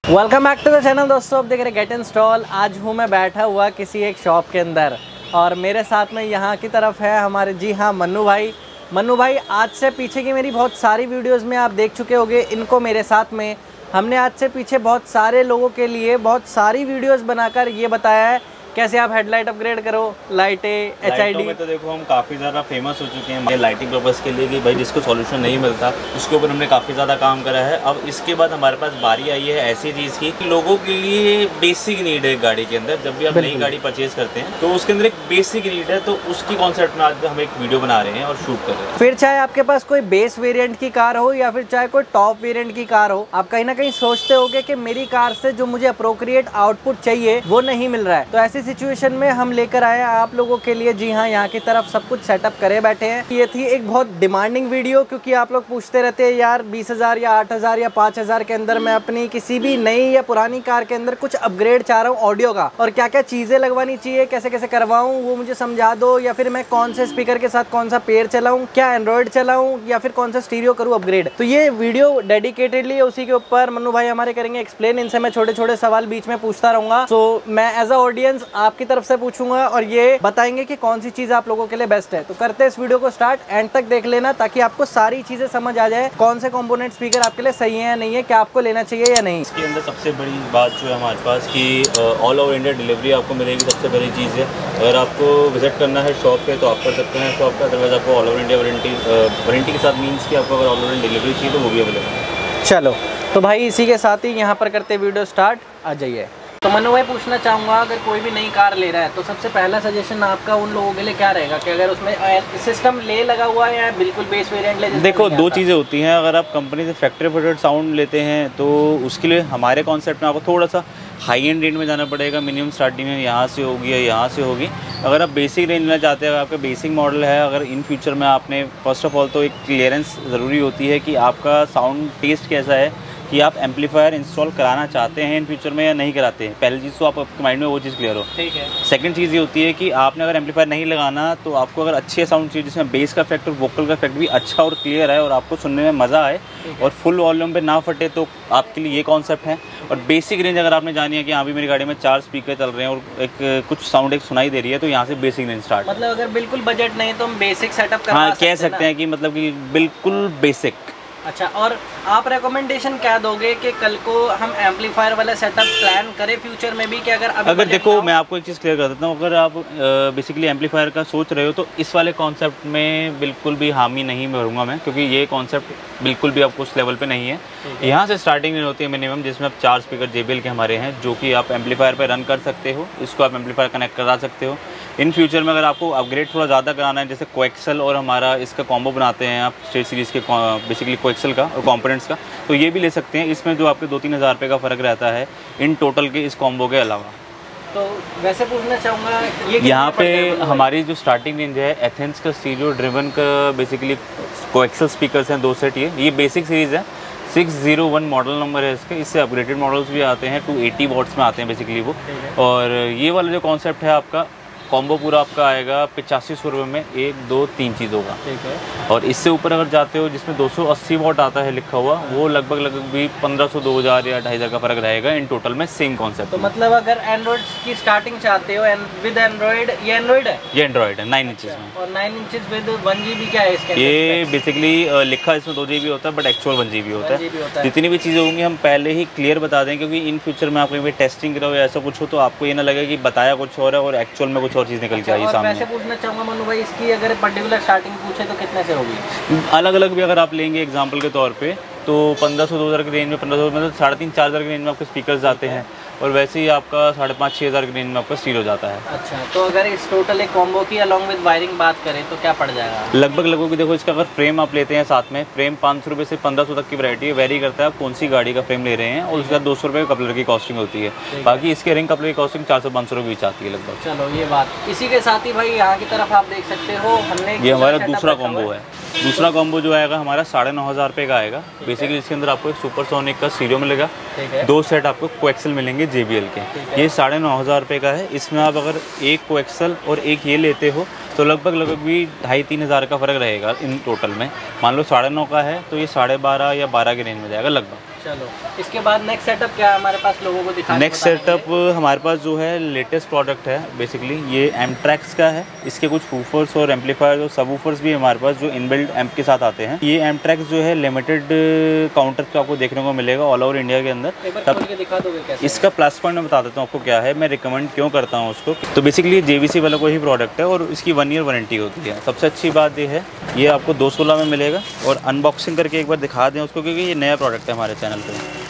Welcome back to the channel दोस्तों। अब देख रहे गेट इंस्टॉल। आज हूँ मैं बैठा हुआ किसी एक शॉप के अंदर और मेरे साथ में यहाँ की तरफ है हमारे जी हाँ मन्नू भाई। आज से पीछे की मेरी बहुत सारी वीडियोस में आप देख चुके होंगे इनको। मेरे साथ में हमने आज से पीछे बहुत सारे लोगों के लिए बहुत सारी वीडियोस बनाकर ये बताया है कैसे आप हेडलाइट अपग्रेड करो, लाइटें HID में तो देखो हम काफ़ी ज़्यादा फेमस हो चुके हैं लाइटिंग पर्पज़ के लिए कि भाई जिसको सॉल्यूशन नहीं मिलता उसके ऊपर हमने काफ़ी ज़्यादा काम करा है। अब इसके बाद हमारे पास बारी आई है ऐसी चीज़ की लोगों के लिए बेसिक नीड है गाड़ी के अंदर। जब भी आप नई गाड़ी परचेज करते हैं तो उसके अंदर एक बेसिक नीड है, तो उसकी कॉन्सेप्ट में आज हम एक वीडियो बना रहे हैं और शूट कर रहे हैं। फिर चाहे आपके पास कोई बेस वेरिएंट की कार हो या फिर चाहे कोई टॉप वेरिएंट की कार हो, आप कहीं ना कहीं सोचते होगे कि मेरी कार से जो मुझे अप्रोप्रिएट आउटपुट चाहिए वो नहीं मिल रहा है। तो ऐसी सिचुएशन में हम लेकर आए आप लोगों के लिए जी हाँ यहाँ की तरफ सब कुछ सेटअप करे बैठे हैं। ये थी एक बहुत डिमांडिंग वीडियो क्योंकि आप लोग पूछते रहते हैं यार 20,000 या 8,000 या 5,000 के अंदर मैं अपनी किसी भी नई या पुरानी कार के अंदर कुछ अपग्रेड चाह रहा हूँ ऑडियो का, और क्या क्या चीजें लगवानी चाहिए, कैसे कैसे करवाऊँ वो मुझे समझा दो, या फिर मैं कौन से स्पीकर के साथ कौन सा पेयर चलाऊँ, क्या एंड्रॉइड चलाऊँ या फिर कौन सा स्टीरियो करूँ अपग्रेड। तो ये वीडियो डेडिकेटेडली उसी के ऊपर मन्नू भाई हमारे करेंगे एक्सप्लेन। इनसे मैं छोटे छोटे सवाल बीच में पूछता रहूंगा। तो मैं एज अ ऑडियंस आपकी तरफ से पूछूंगा और ये बताएंगे कि कौन सी चीज आप लोगों के लिए बेस्ट है। तो करते हैं इस वीडियो को स्टार्ट, एंड तक देख लेना ताकि आपको सारी चीजें समझ आ जाए कौन से कंपोनेंट स्पीकर आपके लिए सही है या नहीं है, क्या आपको लेना चाहिए या नहीं। इसके अंदर सबसे बड़ी बात जो है हमारे पास कि ऑल ओवर इंडिया डिलीवरी आपको मिलेगी। सबसे बड़ी चीज़ है अगर आपको विजिट करना है शॉप पे तो आप कर सकते हैं शॉप पे, अदरवाइज आपको ऑल ओवर इंडिया वारंटी के साथ मीन्स कि आपको अगर ऑल ओवर इंडिया डिलीवरी चाहिए तो वो भी अवेलेबल है। चलो तो भाई इसी के साथ ही यहाँ पर करते वीडियो स्टार्ट, आ जाइए। तो मनु भाई पूछना चाहूँगा, अगर कोई भी नई कार ले रहा है तो सबसे पहला सजेशन आपका उन लोगों के लिए क्या रहेगा कि अगर उसमें सिस्टम ले लगा हुआ है या बिल्कुल बेस वेरिएंट ले? देखो दो चीज़ें होती हैं। अगर आप कंपनी से फैक्ट्री फिटेड साउंड लेते हैं तो उसके लिए हमारे कॉन्सेप्ट में आपको थोड़ा सा हाई एंड रेंज में जाना पड़ेगा। मिनिमम स्टार्टिंग में यहाँ से होगी या यहाँ से होगी। अगर आप बेसिक रेंज में चाहते हैं, अगर आपका बेसिक मॉडल है, अगर इन फ्यूचर में आपने फर्स्ट ऑफ ऑल तो एक क्लियरेंस ज़रूरी होती है कि आपका साउंड टेस्ट कैसा है, कि आप एम्पलीफायर इंस्टॉल कराना चाहते हैं इन फ्यूचर में या नहीं कराते हैं। पहली चीज़ तो आपके माइंड में वो चीज़ क्लियर हो। ठीक है। सेकंड चीज़ ये होती है कि आपने अगर एम्पलीफायर नहीं लगाना तो आपको अगर अच्छे साउंड चाहिए जिसमें बेस का इफेक्ट और वोकल का इफेक्ट भी अच्छा और क्लियर है और आपको सुनने में मज़ा आए और फुल वॉल्यूम पे ना फटे, तो आपके लिए ये कॉन्सेप्ट है। और बेसिक रेंज अगर आपने जानी है कि हाँ भी मेरी गाड़ी में 4 स्पीकर चल रहे हैं और एक कुछ साउंड एक सुनाई दे रही है, तो यहाँ से बेसिक रेंज स्टार्ट। मतलब अगर बिल्कुल बजट नहीं तो हम बेसिक सेटअप हाँ कह सकते हैं कि मतलब कि बिल्कुल बेसिक। अच्छा, और आप रेकमेंडेशन क्या दोगे कि कल को हम एम्पलीफायर वाला सेटअप प्लान करें फ्यूचर में भी, कि अगर देखो मैं आपको एक चीज़ क्लियर कर देता हूँ। अगर आप बेसिकली एम्पलीफायर का सोच रहे हो तो इस वाले कॉन्सेप्ट में बिल्कुल भी हामी नहीं भरूंगा मैं, क्योंकि ये कॉन्सेप्ट बिल्कुल भी आपको उस लेवल पे नहीं है। यहाँ से स्टार्टिंग में होती है मिनिमम, जिसमें आप 4 स्पीकर JBL के हमारे हैं जो कि आप एम्पलीफायर पर रन कर सकते हो। इसको आप एम्पलीफायर कनेक्ट करा सकते हो। इन फ्यूचर में अगर आपको अपग्रेड थोड़ा ज़्यादा कराना है, जैसे कोएक्सल और हमारा इसका कॉम्बो बनाते हैं आप स्टेट सीरीज़ के बेसिकली कोएक्सल का और कॉम्पोनेंट्स का, तो ये भी ले सकते हैं। इसमें जो आपके 2-3 हज़ार रुपये का फ़र्क रहता है इन टोटल के इस कॉम्बो के अलावा। तो वैसे पूछना चाहूँगा ये यहाँ पे हमारी जो स्टार्टिंग रेंज है एथेंस का स्टीरियो ड्रिवन का बेसिकली कोएक्सल स्पीकर्स हैं 2 सेट। ये बेसिक सीरीज़ है। 601 मॉडल नंबर है इसके। इससे अपग्रेडेड मॉडल्स भी आते हैं 280 वॉट्स में आते हैं बेसिकली वो। और ये वाला जो कॉन्सेप्ट है आपका कॉम्बो पूरा आपका आएगा 8500 रुपये में 1, 2, 3 चीज़ होगा। ठीक है। और इससे ऊपर अगर जाते हो जिसमें 280 वॉट आता है लिखा हुआ, वो लगभग भी 1500, 2000 या 2500 का फर्क रहेगा इन टोटल में सेम कॉन्सेप्ट। तो मतलब अगर एंड्रॉइड की स्टार्टिंग चाहते हो विद एंड्रॉइड, ये एंड्रॉइड है? ये एंड्रॉइड है 9 इंचेस में। और 9 इंचेस विद 1 GB क्या है इसके? ये बेसिकली लिखा इसमें 2 GB होता है बट एक्चुअल 1 GB होता है। जितनी भी चीज़ें होंगी हम पहले ही क्लियर बता दें, क्योंकि इन फ्यूचर में आप कहीं टेस्टिंग करो या ऐसा कुछ हो तो आपको ये ना लगे कि बताया कुछ और है और एक्चुअल में कुछ और चीज़ निकल के आई। वैसे पूछना चाहूँगा मनु भाई, इसकी अगर पर्टिकुलर स्टार्टिंग पूछे तो कितने से होगी? अलग अलग भी अगर आप लेंगे एग्जांपल के तौर पे तो 1500-2000 की रेंज में, 1500 मतलब 3,500-4,000 की रेंज में आपके स्पीकर्स जाते हैं, और वैसे ही आपका 5,500-6,000 की रेंज में आपका स्टीरियो जाता है। अच्छा, तो अगर इस टोटल एक कॉम्बो की अलॉन्ग विद वायरिंग बात करें तो क्या पड़ जाएगा? लगभग देखो इसका अगर फ्रेम आप लेते हैं साथ में, फ्रेम 500 रुपये से 1500 तक की वैरायटी है। वेरी करता है आप कौन सी गाड़ी का फ्रेम ले रहे हैं, और उसके बाद 200 रुपये कपलर की कॉस्टिंग होती है। बाकी इसके रिंग कपलर की कॉस्टिंग 400-500 रुपये बीच आती है लगभग। चलो ये बात। इसी के साथ ही भाई यहाँ की तरफ आप देख सकते हो हमने ये हमारा दूसरा कॉम्बो है। दूसरा कॉम्बो जो आएगा हमारा 9,500 रुपये का आएगा। बेसिकली इसके अंदर आपको एक सुपरसोनिक का स्टीरियो मिलेगा, 2 सेट आपको कोएक्सल मिलेंगे JBL के। ये 9,500 रुपये का है। इसमें आप अगर एक कोएक्सल और एक ये लेते हो तो लगभग भी 2,500-3 हज़ार का फ़र्क रहेगा इन टोटल में। मान लो 9,500 का है तो ये 12.5 या 12 के रेंज में जाएगा लगभग। चलो इसके बाद नेक्स्ट सेटअप क्या है हमारे पास लोगों को दिखाने? नेक्स्ट सेटअप हमारे पास जो है लेटेस्ट प्रोडक्ट है बेसिकली, ये एमट्रैक्स का है। इसके कुछ वूफर्स और एम्पलीफायर और सब वूफर्स भी हमारे पास जो इनबिल्ट एम्प के साथ आते हैं। ये एमट्रैक्स जो है लिमिटेड काउंटर पे आपको देखने को मिलेगा ऑल ओवर इंडिया के अंदर। तब दिखा दोगे कैसे? इसका प्लस पॉइंट मैं बता देता हूँ आपको क्या है, मैं रिकमेंड क्यों करता हूँ उसको। तो बेसिकली JVC वालों को ही प्रोडक्ट है और इसकी 1 ईयर वारंटी होती है। सबसे अच्छी बात ये है, ये आपको 216 में मिलेगा। और अनबॉक्सिंग करके एक बार दिखा दें उसको, क्योंकि ये नया प्रोडक्ट है हमारे चैनल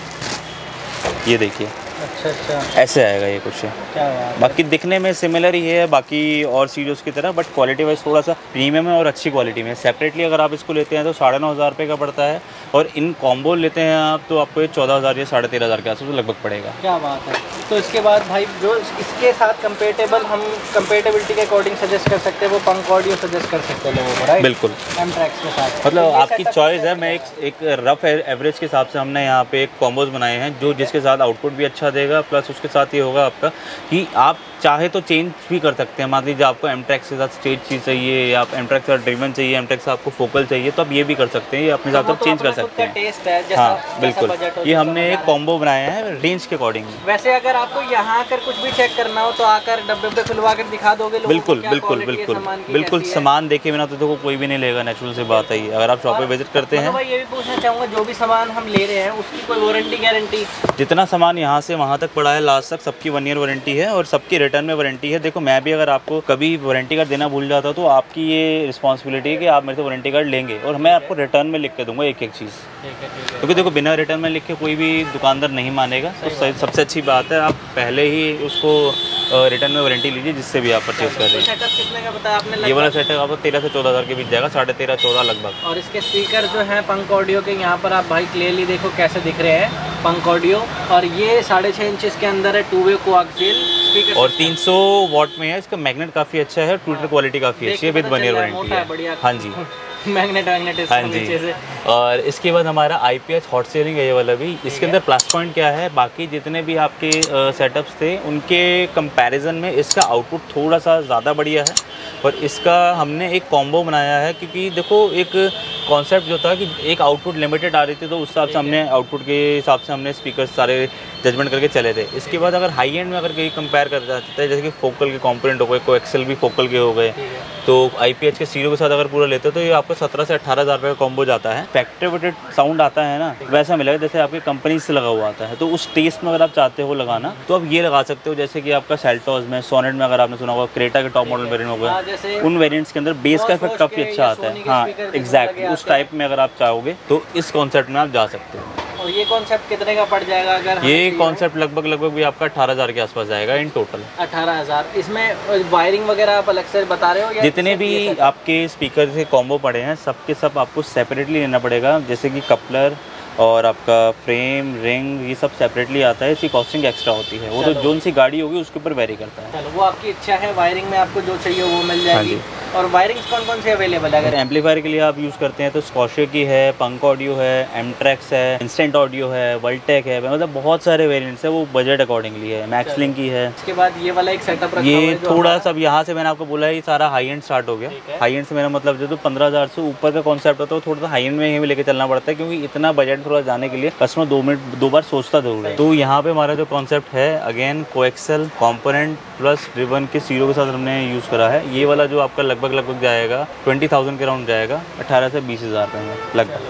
पे। ये देखिए, अच्छा ऐसे आएगा ये कुछ। क्या बात। बाकी दिखने में सिमिलर ही है बाकी और सीरीज़ की तरह, बट क्वालिटी वाइज थोड़ा सा प्रीमियम है और अच्छी क्वालिटी में। सेपरेटली अगर आप इसको लेते हैं तो 9,500 रुपये का पड़ता है, और इन कॉम्बो लेते हैं आप तो आपको ये 14,000 या 13,500 के आसपास लगभग पड़ेगा। क्या बात है। तो इसके बाद भाई जो इसके साथ कंपेटेबल, हम कंपेटेबिलिटी के अकॉर्डिंग सजेस्ट कर सकते हैं, वो पंक ऑडियो सजेस्ट कर सकते हैं लोगों को, राइट? बिल्कुल, एमट्रैक्स के साथ मतलब तो आपकी चॉइस है। मैं एक रफ एवरेज के हिसाब से हमने यहाँ पे एक कॉम्बोज बनाए हैं जो जिसके साथ आउटपुट भी अच्छा देगा, प्लस उसके साथ ये होगा आपका कि आप चाहे तो चेंज भी कर सकते हैं। मान लीजिए आपको एमट्रैक्स के साथ स्टेज चीज़ चाहिए, या आप एमट्रैक्स के साथ ड्रिवन चाहिए, एमट्रैक्स से आपको फोकल चाहिए, तो आप ये भी कर सकते हैं। ये अपने हिसाब से चेंज कर सकते हैं। टेस्ट है जैसा, हाँ बिल्कुल, ये हमने एक कॉम्बो बनाया है रेंज के अकॉर्डिंग। वैसे अगर आपको यहाँ आकर कुछ भी चेक करना हो तो आकर डब्बे खुलवा कर दिखा दोगे लोगों बिल्कुल को? बिल्कुल बिल्कुल बिल्कुल, सामान देखे बिना तो देखो कोई भी नहीं लेगा, नेचुरल से बात है। अगर आप शॉप पे विजिट करते हैं। भाई ये भी पूछना चाहूँगा, जो भी सामान हम ले रहे हैं उसकी कोई वारंटी गारंटी? जितना सामान यहाँ से वहाँ तक पड़ा है लास्ट तक, सबकी 1 ईयर वारंटी है और सबकी रिटर्न में वारंटी है। देखो मैं भी अगर आपको कभी वारंटी कार्ड देना भूल जाता तो आपकी ये रिस्पॉन्सिबिलिटी है कि आप मेरे से वारंटी कार्ड लेंगे, और मैं आपको रिटर्न में लिख के दूंगा एक एक चीज़। क्योंकि देखो बिना रिटर्न में लिख के कोई भी दुकानदार नहीं मानेगा। तो सबसे अच्छी बात है आप पहले ही उसको रिटर्न में वारंटी लीजिए जिससे भी आप परचेज कर रहे हैं। सेटअप कितने का बताया आपने? ये वाला सेटअप आपको 13 से 14,000 के बीच जाएगा, 13.5-14 लगभग। और इसके स्पीकर जो हैं पंक ऑडियो के, यहाँ पर आप भाई क्लियरली देखो कैसे दिख रहे हैं पंक ऑडियो, और ये 6.5 इंचेस के अंदर है, 2 वे कोएक्सियल स्पीकर और 300 वॉट में है। इसका मैग्नेट काफ़ी अच्छा है, ट्विटर क्वालिटी काफ़ी अच्छी है, विद 1 ईयर वारंटी है। हाँ जी, मैग्नेट हाँ जी। और इसके बाद हमारा IPS हॉट सीलिंग है ये वाला भी। इसके अंदर प्लस पॉइंट क्या है, बाकी जितने भी आपके सेटअप्स थे उनके कंपैरिजन में इसका आउटपुट थोड़ा सा ज़्यादा बढ़िया है। और इसका हमने एक कॉम्बो बनाया है, क्योंकि देखो एक कॉन्सेप्ट जो था कि एक आउटपुट लिमिटेड आ रही थी, तो उस हिसाब से हमने आउटपुट के हिसाब से हमने स्पीकर सारे जजमेंट करके चले थे। इसके बाद अगर हाई एंड में अगर कहीं कंपेयर कर जाते हैं, जैसे कि फोकल के कंपोनेंट हो गए, कोएक्सियल भी फोकल के हो गए, तो IPH के सीरो के साथ अगर पूरा लेते हो तो ये आपको 17 से 18,000 रुपये का कॉम्बो जाता है। फैक्ट्री फिटेड साउंड आता है ना, वैसा मिलेगा जैसे आपकी कंपनी से लगा हुआ आता है। तो उस टेस्ट में अगर आप चाहते हो लगाना तो आप ये लगा सकते हो, जैसे कि आपका सेल्टोस में, सोनेट में अगर आपने सुना होगा, क्रेटा के टॉप मॉडल वेरिएंट हो गया, उन वेरिएंट्स के अंदर बेस का इफेक्ट काफ़ी अच्छा आता है। हाँ एग्जैक्टली, उस टाइप में अगर आप चाहोगे तो इस कॉन्सेप्ट में आप जा सकते हो। और ये कॉन्सेप्ट कितने का पड़ जाएगा? अगर ये कॉन्सेप्ट लगभग भी आपका 18,000 के आसपास जाएगा इन टोटल। 18,000। इसमें वायरिंग वगैरह आप अलग से बता रहे हो या जितने भी आपके स्पीकर से कॉम्बो पड़े हैं सबके सब आपको सेपरेटली लेना पड़ेगा, जैसे कि कपलर और आपका फ्रेम, रिंग, ये सब सेपरेटली आता है। इसकी कॉस्टिंग एक्स्ट्रा होती है, वो तो जो सी गाड़ी होगी उसके ऊपर वेरी करता है। चलो वो आपकी इच्छा है, वायरिंग में आपको जो चाहिए वो मिल जाएगी। और वायरिंग कौन कौन से अवेलेबल है? अगर एम्पलीफायर के लिए आप यूज़ करते हैं तो स्कॉशे की है, पंक ऑडियो है, एमट्रैक्स है, इंस्टेंट ऑडियो है, वर्ल्टेक है, मतलब बहुत सारे वेरिएंट्स है, वो बजट अकॉर्डिंगली है। मैक्सलिंक की है। इसके बाद ये वाला एक सेटअप रखा ये थोड़ा सा यहाँ से मैंने आपको बोला है, ये सारा हाई एंड स्टार्ट हो गया। हाई एंड से मेरा मतलब जो 15,000 से ऊपर का कॉन्सेप्ट होता है वो थोड़ा सा हाई एंड में ही लेके चलना पड़ता है, क्योंकि इतना बजट थोड़ा जाने के लिए कस्टमर 2 बार सोचता जरूर है। तो यहाँ पे हमारा जो कॉन्सेप्ट है, again coaxial component plus driven के सीरो के साथ हमने यूज़ करा है। ये वाला जो आपका लगभग जाएगा 20,000 के राउंड जाएगा, 18 से 20,000 रुपये में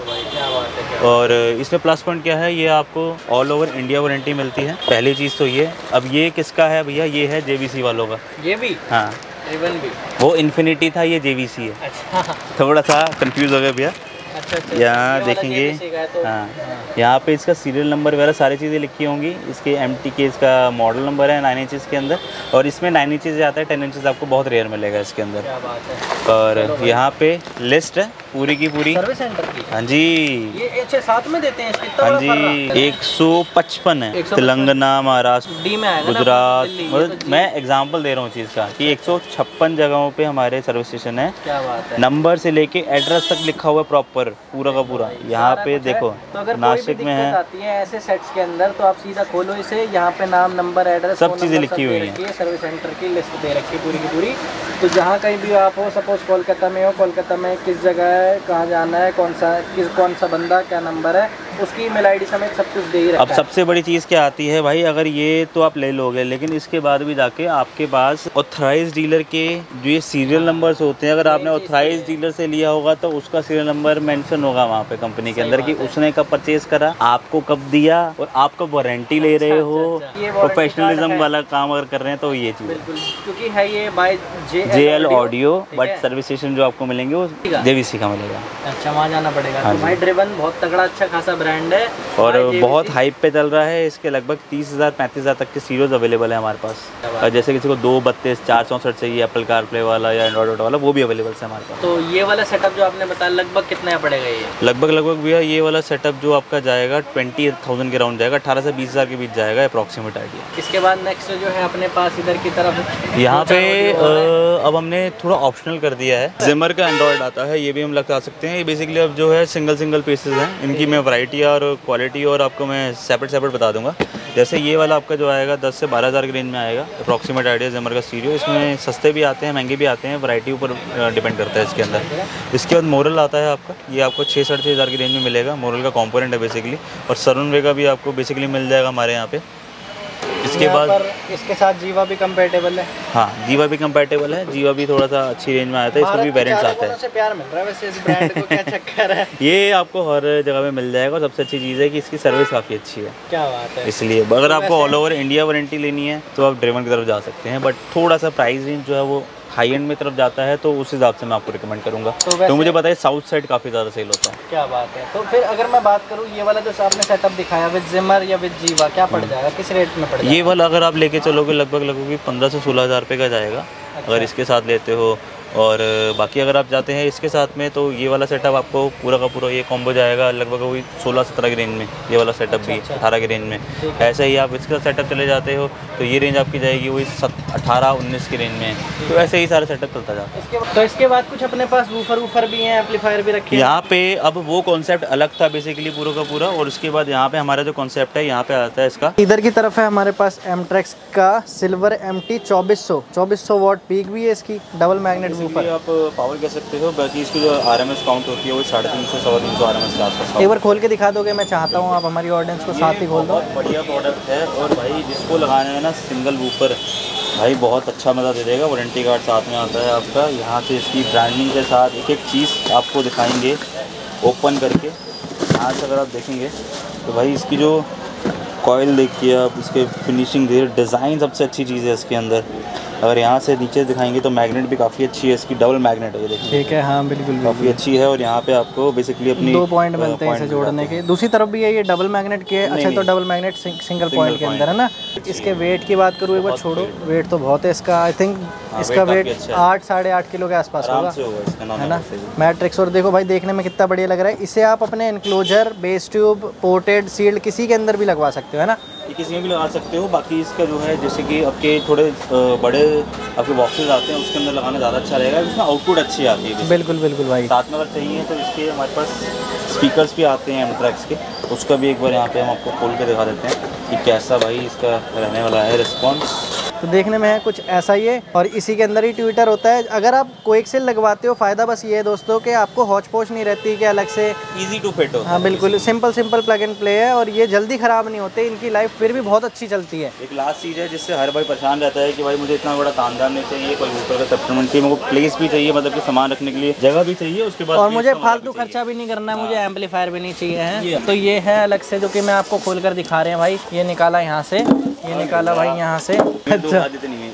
लगभग। और इसमें प्लस पॉइंट क्या है, ये आपको ऑल ओवर इंडिया वारंटी मिलती है, पहली चीज़ तो ये। अब ये किसका है भैया? ये है JVC वालों का। ये भी? हाँ, ड्रिवन भी। वो इन्फिनिटी था, ये JVC है। अच्छा, थोड़ा सा कंफ्यूज हो गया भैया। अच्छा, यहाँ देखेंगे, हाँ यहाँ पे इसका सीरियल नंबर वगैरह सारी चीज़ें लिखी होंगी। इसके MT के इसका मॉडल नंबर है 9 इंचज़ के अंदर, और इसमें 9 इंचज़ आता है, 10 इंचज़ आपको बहुत रेयर मिलेगा इसके अंदर। क्या बात है। और यहाँ पे लिस्ट है पूरी की पूरी सर्विस सेंटर की। हाँ जी, ये साथ में देते हैं इसके? हाँ जी, 155 है। तेलंगाना, महाराष्ट्र, डी में आएगा, गुजरात, मतलब तो मैं एग्जांपल दे रहा हूँ चीज़ का कि 156 जगहों पे हमारे सर्विस स्टेशन है। क्या बात है। नंबर से लेके एड्रेस तक लिखा हुआ है प्रॉपर, पूरा का पूरा। यहाँ पे देखो, तो अगर नासिक में है, आती है ऐसे सेट्स के अंदर तो आप सीधा खोलो इसे, यहाँ पे नाम, नंबर, एड्रेस, सब चीज़ें लिखी हुई हैं। सर्विस सेंटर की लिस्ट दे रखी है पूरी की पूरी। तो जहाँ कहीं भी आप हो, सपोज कोलकाता में हो, कोलकाता में किस जगह है, कहाँ जाना है, कौन सा बंदा, क्या नंबर है, उसकी ईमेल आईडी समेत सब कुछ दे ही रखा है। अब सबसे बड़ी चीज़ क्या आती है भाई, अगर ये तो आप ले लोगे, लेकिन इसके बाद भी जाके आपके पास ऑथराइज डीलर के जो ये सीरियल नंबर्स होते हैं, अगर आपने ऑथराइज डीलर से लिया होगा तो उसका सीरियल नंबर मेंशन होगा वहाँ पे कंपनी के अंदर कि उसने कब परचेज करा, आपको कब दिया, और आप कब वारंटी ले रहे हो। प्रोफेशनलिज्म वाला काम अगर कर रहे हैं तो ये चीज़, क्योंकि है ये by JL audio, but service station जो आपको मिलेंगे वो JVC का मिलेगा। अच्छा, वहाँ जाना पड़ेगा। तो भाई ड्रिवन बहुत तगड़ा अच्छा खासा ब्रांड है और बहुत हाइप पे चल रहा है। इसके लगभग 30,000-35,000 तक के सीरीज अवेलेबल है हमारे पास। और जैसे किसी को 232 464 चाहिए एप्पल कारप्ले वाला या एंड्रॉइड ऑटो वाला, वो भी अवेलेबल है हमारे पास। तो ये वाला सेटअप जो आपने बताया लगभग कितना पड़ेगा? ये लगभग भैया ये वाला सेटअप जो आपका जाएगा 20,000 के राउंड जाएगा, 18 से 20,000 के बीच जाएगा अप्रॉक्सीमेट आइडिया। इसके बाद नेक्स्ट जो है अपने पास इधर की तरफ यहाँ पे अब हमने थोड़ा ऑप्शनल कर दिया है, जिमर का एंड्रॉइड आता है, ये भी हम लगा सकते हैं। ये बेसिकली अब जो है सिंगल पीसेस हैं, इनकी मैं वैरायटी और क्वालिटी और आपको मैं सेपरेट बता दूंगा। जैसे ये वाला आपका जो आएगा 10 से 12,000 के रेंज में आएगा अप्रॉक्सीमेट आइडिया जिमर का स्टीरियो। इसमें सस्ते भी आते हैं, महंगे भी आते हैं, वैरायटी ऊपर डिपेंड करता है इसके अंदर। इसके बाद मोरल आता है आपका, ये आपको 6-6.5 की रेंज में मिलेगा। मोरल का कंपोनेंट है बेसिकली, और सरुनवे का भी आपको बेसिकली मिल जाएगा हमारे यहाँ पे। इसके बाद इसके साथ जीवा भी कंपेटेबल है। हाँ, जीवा भी कंपेटेबल है। जीवा भी थोड़ा सा अच्छी रेंज में आता है, इसमें भी वेरिएंट्स आते हैं। से प्यार मिल रहा है वैसे इस ब्रांड को, क्या चक्कर है? ये आपको हर जगह पे मिल जाएगा, और सबसे अच्छी चीज़ है कि इसकी सर्विस काफ़ी अच्छी है। क्या बात है। इसलिए अगर आपको ऑल ओवर इंडिया वारंटी लेनी है तो आप ड्रिवन की तरफ जा सकते हैं, बट थोड़ा सा प्राइस रेंज जो है वो हाई एंड में तरफ जाता है, तो उस हिसाब से मैं आपको रिकमेंड करूँगा। तो मुझे पता है साउथ साइड काफ़ी ज़्यादा सेल होता है। क्या बात है। तो फिर अगर मैं बात करूँ ये वाला जो आपने सेटअप दिखाया विद जिमर या विद जीवा, क्या पड़ जाएगा, किस रेट में पड़ जाएगा? ये वाला अगर आप लेके चलोगे लगभग 15 से 16,000 रुपये का जाएगा। अच्छा। अगर इसके साथ लेते हो, और बाकी अगर आप जाते हैं इसके साथ में, तो ये वाला सेटअप आपको पूरा का पूरा ये कॉम्बो जाएगा लगभग वही 16-17 की रेंज में। ये वाला सेटअप भी 18 की रेंज में। ऐसे ही आप इसका सेटअप चले जाते हो तो ये रेंज आपकी जाएगी वही 18-19 की रेंज में। तो ऐसे ही सारा सेटअप चलता जाता है। तो इसके बाद कुछ अपने पास वूफर भी हैं, एम्पलीफायर भी रखे हैं यहाँ पे। अब वो कॉन्सेप्ट अलग था बेसिकली पूरा का पूरा, और उसके बाद यहाँ पे हमारा जो कॉन्सेप्ट है यहाँ पे आता है इसका। इधर की तरफ है हमारे पास एमट्रेक्स का सिल्वर MT 2400 वॉट पीक भी है इसकी, डबल मैग्नेट वूफर। आप पावर कह सकते हो, बाकी इसकी जो RMS काउंट होती है वो 350-350 RMS के आसपास। एक बार खोल के दिखा दोगे? मैं चाहता हूँ आप हमारी ऑडियंस को साथ ही खोल दो। बहुत बढ़िया प्रोडक्ट है, और भाई जिसको लगाना है ना सिंगल वूफर, भाई बहुत अच्छा मज़ा दे देगा। वारंटी कार्ड साथ में आता है आपका। यहाँ से इसकी ब्रांडिंग के साथ एक एक चीज़ आपको दिखाएंगे ओपन करके। यहाँ से अगर आप देखेंगे तो भाई इसकी जो कॉइल देखिए आप, इसके फिनिशिंग दे, डिज़ाइन सबसे अच्छी चीज़ है इसके अंदर। अगर यहाँ से नीचे दिखाएंगे तो मैग्नेट भी काफ़ी अच्छी है इसकी, डबल मैग्नेट है ये देखिए। ठीक है, हाँ बिल्कुल काफ़ी अच्छी है। और यहाँ पे आपको बेसिकली अपनी 2 पॉइंट मिलते हैं इसे जोड़ने के। दूसरी तरफ भी है ये डबल मैग्नेट के। अच्छा, तो डबल मैग्नेट सिंगल पॉइंट के अंदर है ना। इसके वेट की बात करूँ एक बार, छोड़ो वेट तो बहुत है इसका। आई थिंक इसका वेट 8-8.5 किलो के आसपास होगा, है ना मैट्रिक्स। और देखो भाई देखने में कितना बढ़िया लग रहा है। इसे आप अपने enclosure, bass tube, ported, sealed किसी के अंदर भी लगवा सकते हो, है ना। किसी में भी लगा सकते हो। बाकी इसका जो है जैसे कि आपके थोड़े बड़े आपके बॉक्सेस आते हैं उसके अंदर लगाना ज़्यादा अच्छा रहेगा, इसमें आउटपुट अच्छी आती है। बिल्कुल भाई। साथ में अगर चाहिए तो इसके हमारे पास स्पीकर्स भी आते हैं एमट्रैक्स के, उसका भी एक बार यहाँ पे हम आपको खोल के दिखा देते हैं कि कैसा भाई इसका रहने वाला है रिस्पॉन्स। तो देखने में है कुछ ऐसा ही है, और इसी के अंदर ही ट्विटर होता है। अगर आप कोएक्सियल लगवाते हो, फ़ायदा बस ये है दोस्तों कि आपको हौच पौच नहीं रहती कि अलग से, इजी टू फिट हो। हाँ बिल्कुल, सिंपल प्लग एंड प्ले है, और ये जल्दी ख़राब नहीं होते, इनकी लाइफ फिर भी बहुत अच्छी चलती है। एक लास्ट चीज़ है जिससे हर भाई परेशान रहता है कि भाई मुझे इतना बड़ा तामझाम नहीं चाहिए, कोई ऊपर का सप्लीमेंट चाहिए, मुझे प्लेस भी चाहिए, मतलब कि सामान रखने के लिए जगह भी चाहिए, उसके बाद और मुझे फालतू खर्चा भी नहीं करना है, मुझे एम्पलीफायर भी नहीं चाहिए है। तो ये है अलग से, जो कि मैं आपको खोल कर दिखा रहे हैं भाई। ये निकाला यहाँ से, ये निकाला भाई यहाँ से। अच्छा, जितनी है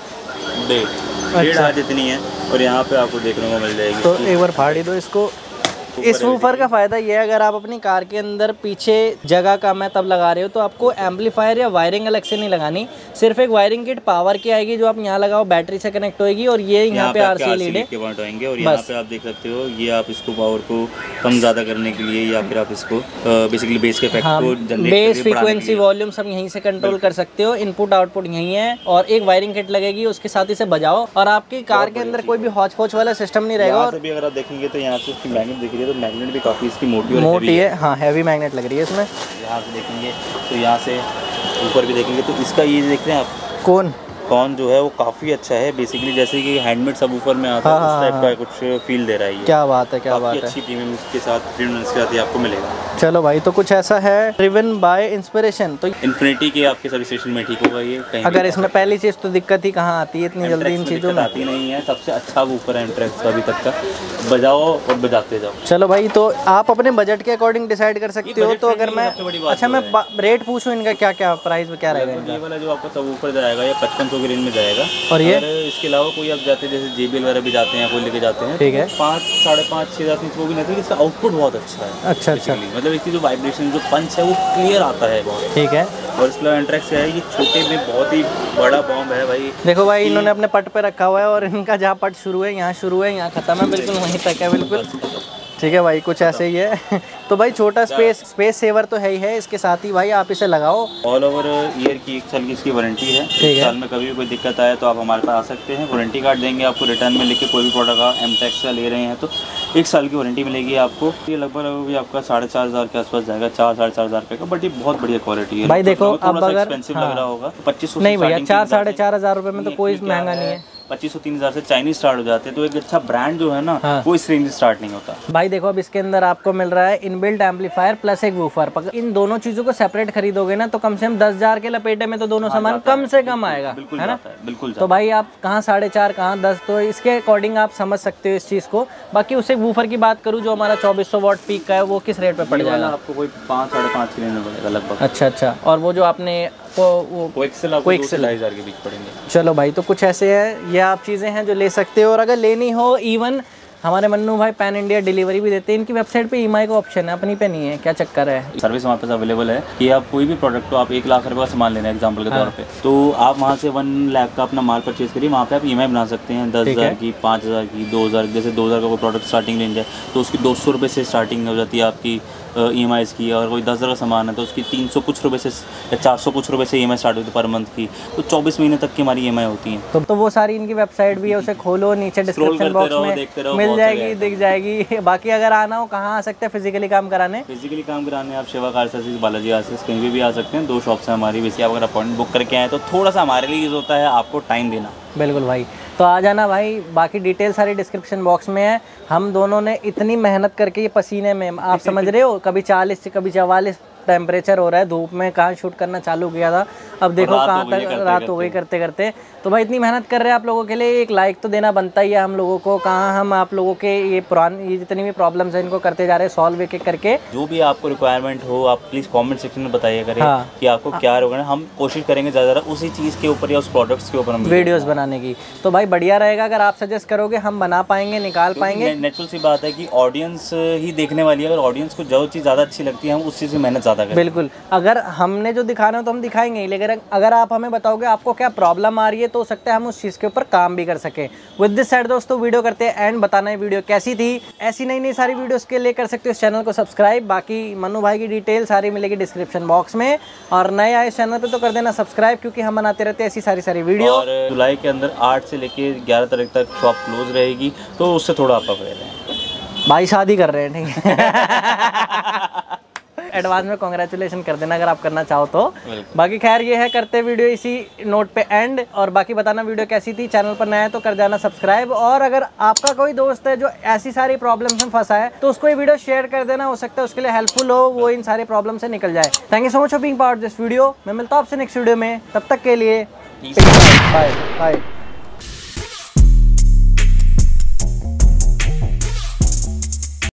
1-1.5 हाथ जितनी है, और यहाँ पे आपको देखने को मिल जाएगी। तो एक बार फाड़ी दो इसको। इस वूफर का फ़ायदा ये है, अगर आप अपनी कार के अंदर पीछे जगह कम है तब लगा रहे हो तो आपको एम्पलीफायर या वायरिंग अलग से नहीं लगानी, सिर्फ एक वायरिंग किट पावर की आएगी जो आप यहाँ लगाओ, बैटरी से कनेक्ट होएगी, और ये यहाँ पे RC लीड है के पॉइंट आएंगे। और यहाँ पे आप देख सकते हो ये आप इसको पावर को कम ज़्यादा करने के लिए, या फिर आप इसको बेसिकली बेस के इफेक्ट को जनरेट, बेस फ्रीक्वेंसी, वॉल्यूम सब यहीं से कंट्रोल कर सकते हो। इनपुट आउटपुट यहीं है, और एक वायरिंग किट लगेगी, उसके साथ इसे बजाओ, और आपकी कार के अंदर कोई भी हौच पौच वाला सिस्टम नहीं रहेगा। और अगर आप देखेंगे तो यहाँ से इसकी मैग्नेट दिख रही है, तो मैग्नेट भी काफ़ी इसकी मोटी है, हाँ हैवी मैग्नेट लग रही है इसमें। यहाँ से देखेंगे तो यहाँ से ऊपर भी देखेंगे तो इसका ये देख रहे हैं आप, कौन कौन जो है वो काफ़ी अच्छा है। बेसिकली जैसे कि हैंडमेड सबवूफर में आता है उस टाइप का कुछ फील दे रहा है ये। क्या बात है, क्या बात है। अच्छी प्रीमियम के साथ ही आपको मिलेगा। चलो भाई, तो कुछ ऐसा है ड्रिवन बाय इंस्पिरेशन, तो इन्फिनिटी के आपके सर्विस स्टेशन में ठीक होगा ये। कहीं अगर इसमें पहली चीज़ तो दिक्कत ही कहाँ आती है इतनी जल्दी इन चीज़ों में? आती नहीं है, सबसे अच्छा वूफर है एम्प्रेक्स का अभी तक का, बजाओ और बजाते जाओ। चलो भाई, तो आप अपने बजट के अकॉर्डिंग डिसाइड कर सकते हो। तो अगर मैं अच्छा मैं रेट पूछूं इनका, क्या क्या प्राइस क्या रहेगा? ये वाला जो आपका सबवूफर जाएगा ये 5500 की रेंज में जाएगा। और ये इसके अलावा कोई आप जाते हैं जैसे JBL वगैरह भी जाते हैं, कोई लेके जाते हैं, ठीक है, 5, 5.5, 6,000 वो भी नहीं, इसका आउटपुट बहुत अच्छा है। अच्छा अच्छा, मतलब इसकी जो वाइब्रेशन जो पंच है वो क्लियर आता है बहुत, ठीक है। और इसके अलावा एंट्रेक्स है ये छोटे में बहुत ही बड़ा बॉम्ब है भाई। देखो भाई, इन्होंने अपने पट पे रखा हुआ है और इनका जहाँ पट शुरू है यहाँ शुरू है, यहाँ खत्म है, बिल्कुल वहीं तक है, बिल्कुल ठीक है भाई, कुछ ऐसे ही है। तो भाई छोटा स्पेस सेवर तो है ही है, इसके साथ ही भाई आप इसे लगाओ। ऑल ओवर ईयर की 1 साल की इसकी वारंटी है। ठीक है, साल में कभी भी कोई दिक्कत आए तो आप हमारे पास आ सकते हैं, वारंटी कार्ड देंगे आपको रिटर्न में लेके। कोई भी प्रोडक्ट आप एमटेक्स का ले रहे हैं तो 1 साल की वारंटी मिलेगी आपको। ये लगभग भी आपका 4,500 के आसपास जाएगा, 4-4,500 रुपये का, बट ये बहुत बढ़िया क्वालिटी है भाई। देखो अब अगर एक्सपेंसिव लग रहा होगा 2500 नहीं भैया, 4-4,500 रुपये में तो कोई महंगा नहीं है। 2500-3000 से चाइनीज स्टार्ट हो जाते हैं, तो एक अच्छा ब्रांड जो है ना वो इस रेंज से स्टार्ट नहीं होता। भाई देखो, अब इसके अंदर आपको मिल रहा है इनबिल्ट एम्पलीफायर प्लस एक वूफर। इन दोनों चीजों को सेपरेट खरीदोगे ना तो कम से कम 10,000 के लपेटे में तो दोनों सामान कम से कम आएगा, है ना? बिल्कुल। तो भाई आप कहाँ 4.5 कहाँ 10, तो इसके अकॉर्डिंग आप समझ सकते हो इस चीज को। बाकी उसे वूफर की बात करूँ जो हमारा 2400 वॉट पीक का है, वो किस रेट पे पड़ जाएगा आपको? कोई 5-5.5 की रेंज में पड़ेगा लगभग। अच्छा, और वो जो आपने वो एक्सेल आपको 2,000 के बीच पड़ेंगे। चलो भाई, तो कुछ ऐसे है, ये आप चीज़ें हैं जो ले सकते हो। और अगर लेनी हो, इवन हमारे मन्नू भाई पैन इंडिया डिलीवरी भी देते हैं। इनकी वेबसाइट पे EMI का ऑप्शन है, अपनी पे नहीं है, क्या चक्कर है? सर्विस हमारे पास अवेलेबल है कि आप कोई भी प्रोडक्ट को आप 1 लाख रुपये का सामान लेना है एग्जांपल के तौर पे, तो आप वहाँ से 1 लाख का अपना माल परचेज करिए, वहाँ पे आप EMI बना सकते हैं 10,000 की, 5,000 की, 2,000। जैसे 2,000 का कोई प्रोडक्ट स्टार्टिंग रेंज है तो उसकी 200 रुपये से स्टार्टिंग हो जाती है आपकी EMI की। और कोई 10,000 का सामान है तो उसकी 300 कुछ रुपये से या 400 कुछ रुपये से EMI स्टार्ट होती है पर मंथ की। तो 24 महीने तक की हमारी EMI होती है। तो वो सारी इनकी वेबसाइट भी है, उसे खोलो, नीचे डिस्क्रिप्शन बॉक्स में मिल जाएगी, दिख जाएगी। बाकी अगर आना हो, कहाँ आ सकते हैं फिजिकली काम कराने? फिजिकली काम कराने आप शिवा कार सर्विस, बालाजी आशीष, कहीं भी आ सकते हैं। 2 शॉप्स हैं हमारी। वैसे आप अगर अपॉइंटमेंट बुक करके आए तो थोड़ा सा हमारे लिए यूज़ होता है आपको टाइम देना। बिल्कुल भाई, तो आ जाना भाई। बाकी डिटेल सारी डिस्क्रिप्शन बॉक्स में है। हम दोनों ने इतनी मेहनत करके ये पसीने में, आप समझ रहे हो, कभी 40 से कभी 44 टेम्परेचर हो रहा है, धूप में कहाँ शूट करना चालू किया था, अब देखो कहाँ तक रात हो गई करते करते। तो भाई इतनी मेहनत कर रहे हैं आप लोगों के लिए, एक लाइक तो देना बनता ही है हम लोगों को। कहाँ हम आप लोगों के ये जितनी भी प्रॉब्लम्स हैं इनको करते जा रहे हैं सॉल्व एक एक करके। जो भी आपको रिक्वायरमेंट हो आप प्लीज़ कमेंट सेक्शन में बताइए करें कि आपको क्या होगा। हम कोशिश करेंगे ज़्यादा उसी चीज़ के ऊपर या उस प्रोडक्ट्स के ऊपर हम वीडियोस बनाने की। तो भाई बढ़िया रहेगा, अगर आप सजेस्ट करोगे हम बना पाएंगे, निकाल पाएंगे। नेचुरल सी बात है कि ऑडियंस ही देखने वाली है। अगर ऑडियंस को जो चीज़ ज़्यादा अच्छी लगती है हम उस चीज़ में मेहनत ज़्यादा करें। बिल्कुल, अगर हमने जो दिखाना है तो हम दिखाएंगे ही, लेकिन अगर आप हमें बताओगे आपको क्या प्रॉब्लम आ रही है तो हो सकता है हम उस चीज़ के ऊपर काम भी कर सके। विद दिस साइड दोस्तों वीडियो करते हैं एंड बताना है वीडियो कैसी थी। ऐसी नई नई सारी वीडियोस के लिए कर सकते हो इस चैनल को सब्सक्राइब। बाकी मन्नू भाई की डिटेल सारी मिलेगी डिस्क्रिप्शन बॉक्स में। और नए आए चैनल पे तो कर देना सब्सक्राइब, क्योंकि हम बनाते रहते हैं ऐसी सारी वीडियो। और जुलाई के अंदर 8 से लेके 11 तारीख तक शॉप क्लोज रहेगी, तो उससे थोड़ा आप पकड़े रहें। भाई शादी कर रहे हैं, ठीक है। एडवांस में कांग्रेचुलेशन कर देना अगर आप करना चाहो तो। बाकी खैर ये है, करते वीडियो इसी नोट पे एंड। और बाकी बताना वीडियो कैसी थी, चैनल पर नया है तो कर जाना सब्सक्राइब। और अगर आपका कोई दोस्त है जो ऐसी सारी प्रॉब्लम्स में फंसा है तो उसको ये वीडियो शेयर कर देना, हो सकता है उसके लिए हेल्पफुल हो, वो इन सारी प्रॉब्लम से निकल जाए। Thank you so much for being part of this video. मैं मिलता हूँ आपसे नेक्स्ट वीडियो में, तब तक के लिए बाय बाय।